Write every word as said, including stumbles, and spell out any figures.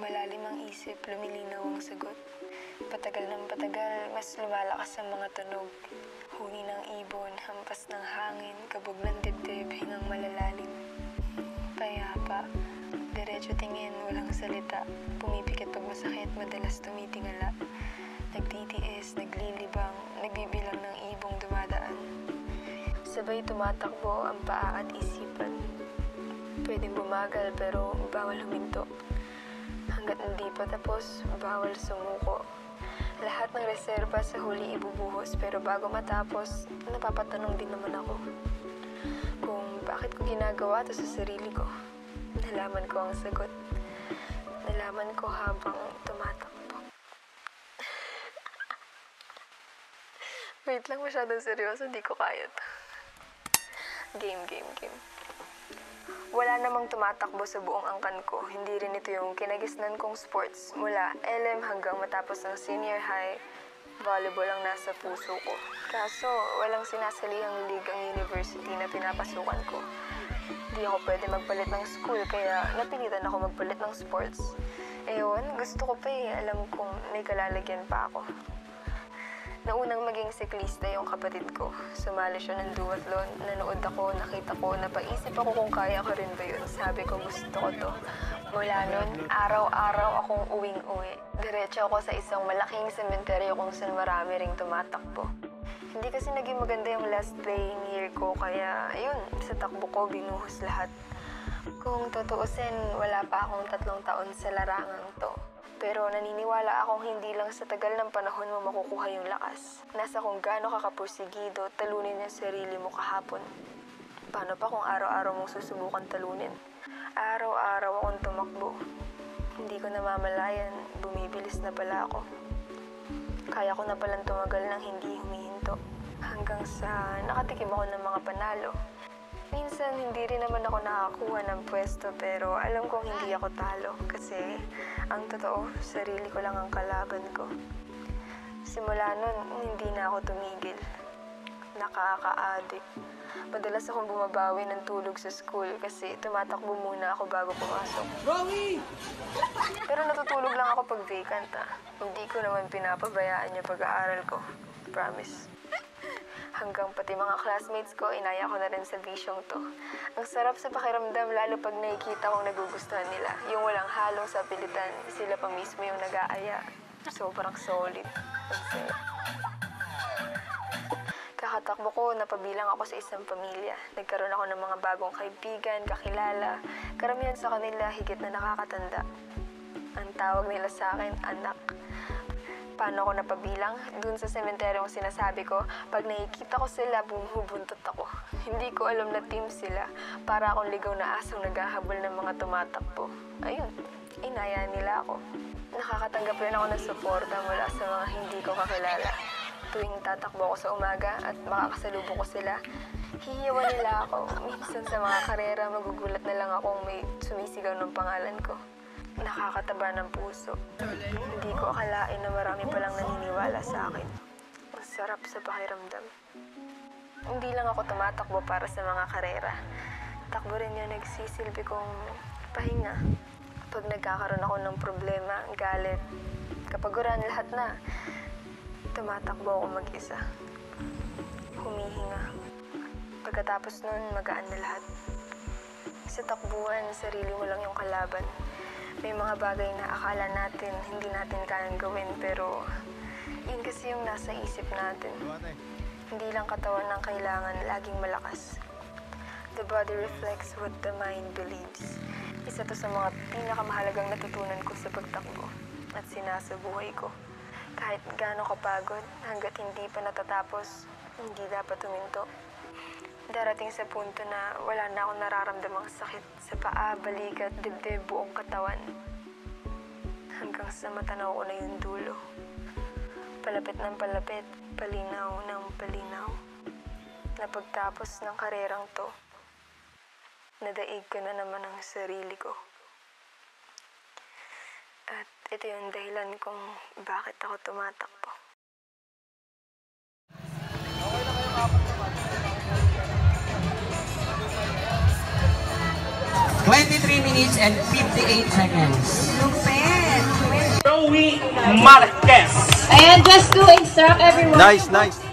malalim ang isip, lumilinaw ang sagot. Patagal ng patagal, mas lumalakas ang mga tunog. Huni ng ibon, hampas ng hangin, kabog ng dibdib, hingang malalalim. Payapa, diretso tingin, walang salita. Pumipikit pag masakit, madalas tumitingala. Nagtitiis, naglilibang, nagbibilang ng ibong dumadaan. Sabay tumatakbo ang paa at isipan. Pwedeng bumagal pero bawal huminto. Hanggat hindi pa tapos, bawal sumuko. Lahat ng reserba sa huli ibubuhos pero bago matapos, napapatanong din naman ako kung bakit ko ginagawa to sa sarili ko. Nalaman ko ang sagot. Nalaman ko habang tumatakbo. Wait lang, masyadong seryoso. Hindi ko kaya to. Game, game, game. Wala namang tumatakbo sa buong angkan ko. Hindi rin ito yung kinagisnan kong sports. Mula L M hanggang matapos ng senior high, volleyball ang nasa puso ko. Kaso, walang sinasalihang league ang university na pinapasukan ko. Hindi ako pwede magpalit ng school, kaya napilitan ako magpalit ng sports. Ewan, gusto ko pa eh. Alam kong may kalalagyan pa ako. Naunang maging siklista yung kapatid ko. Sumali siya ng duathlon. Nanood ako, nakita ko, napaisip ako kung kaya ko rin ba yun. Sabi ko, gusto ko to. Mula nun, araw-araw akong uwing-uwi. Diretso ako sa isang malaking sementeryo kung saan marami ring tumatakbo. Hindi kasi naging maganda yung last playing year ko, kaya ayun, sa takbo ko binuhos lahat. Kung tutuusin, wala pa akong tatlong taon sa larangang to. Pero naniniwala akong hindi lang sa tagal ng panahon mo makukuha yung lakas. Nasa kung gaano ka kapursigido, talunin yung sarili mo kahapon. Paano pa kung araw-araw mong susubukan talunin? Araw-araw akong tumakbo. Hindi ko namamalayan, bumibilis na pala ako. Kaya ko na palang tumagal ng hindi humihinto. Hanggang sa nakatikim ako ng mga panalo. Minsan, hindi rin naman ako nakakuha ng pwesto pero alam kong hindi ako talo kasi ang totoo, sarili ko lang ang kalaban ko. Simula nun, hindi na ako tumigil. Nakaka-addict. Madalas akong bumabawi ng tulog sa school kasi tumatakbo muna ako bago pumasok. Rowie! Pero natutulog lang ako pag vacant ah. Hindi ko naman pinapabayaan yung pag-aaral ko. Promise. Hanggang pati mga classmates ko, inaya ko na rin sa bisyong to. Ang sarap sa pakiramdam lalo pag nakikita kong nagugustuhan nila. Yung walang halong sa pilitan, sila pa mismo yung nag-aaya. Sobrang solid. Kakatakbo ko, napabilang ako sa isang pamilya. Nagkaroon ako ng mga bagong kaibigan, kakilala. Karamihan sa kanila higit na nakakatanda. Ang tawag nila sa akin, anak. Paano ako napabilang? Doon sa sementeryong sinasabi ko, pag nakikita ko sila, bumuhubuntot ako. Hindi ko alam na team sila. Para akong ligaw na asong naghahabol ng mga tumatakbo. Ayun, inaya nila ako. Nakakatanggap rin ako ng suporta mula sa mga hindi ko kakilala. Tuwing tatakbo ako sa umaga at makakasalubong ko sila, hihiyawan nila ako. Minsan sa mga karera, magugulat na lang akong may sumisigaw ng pangalan ko. Nakakataba ng puso. Hindi ko akalain na marami palang naniniwala sa akin. Ang sarap sa pakiramdam. Hindi lang ako tumatakbo para sa mga karera. Takbo rin yung nagsisilbi kong pahinga. Kapag nagkakaroon ako ng problema, galit, kapaguran lahat na, tumatakbo ako mag-isa. Humihinga. Pagkatapos nun, magaan na lahat. Sa takbuhan, sarili mo lang yung kalaban. May mga bagay na akala natin hindi natin kayang gawin pero yun kasi yung nasa isip natin. Hindi lang katawan ang kailangan laging malakas. The body reflects what the mind believes. Isa to sa mga pinakamahalagang natutunan ko sa pagtakbo at sinasabuhay ko. Kahit gaano kapagod, hanggat hindi pa natatapos, hindi dapat huminto. Darating sa punto na wala na akong nararamdamang sakit sa paa, balikat, dibdib, buong katawan. Hanggang sa matanaw ko na yung dulo. Palapit ng palapit, palinaw ng palinaw. Na pagtapos ng karerang to, nadaig ko na naman ang sarili ko. At ito yung dahilan kung bakit ako tumatakbo. twenty-three minutes and fifty-eight seconds. Lupet! Marquez. And just to instruct everyone. Nice, nice.